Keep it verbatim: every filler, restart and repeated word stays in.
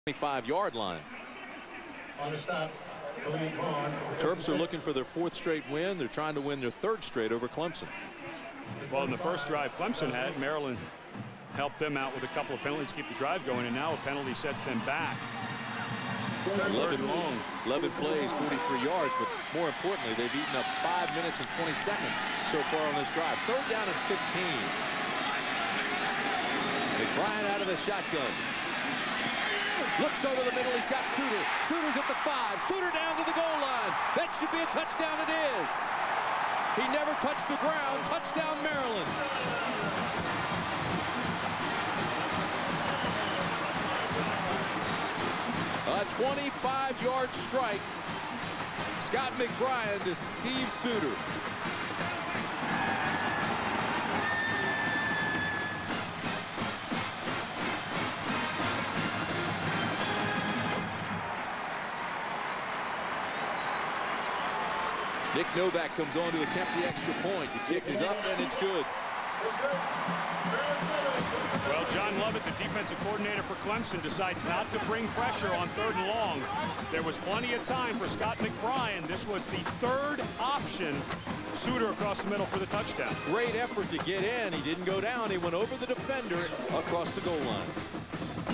twenty-five yard line. On the stop, Terps are looking for their fourth straight win. They're trying to win their third straight over Clemson. Well, in the first drive Clemson had, Maryland helped them out with a couple of penalties to keep the drive going, and now a penalty sets them back. eleven long, eleven plays, forty-three yards, but more importantly, they've eaten up five minutes and twenty seconds so far on this drive. Third down and fifteen. McBrien out of the shotgun. Looks over the middle. He's got Suter. Suter's at the five. Suter down to the goal line. That should be a touchdown. It is. He never touched the ground. Touchdown, Maryland. A twenty-five yard strike. Scott McBrien to Steve Suter. Nick Novak comes on to attempt the extra point. The kick is up and it's good. Well, John Lovett, the defensive coordinator for Clemson, decides not to bring pressure on third and long. There was plenty of time for Scott McBrien. This was the third option. Suter across the middle for the touchdown. Great effort to get in. He didn't go down. He went over the defender across the goal line.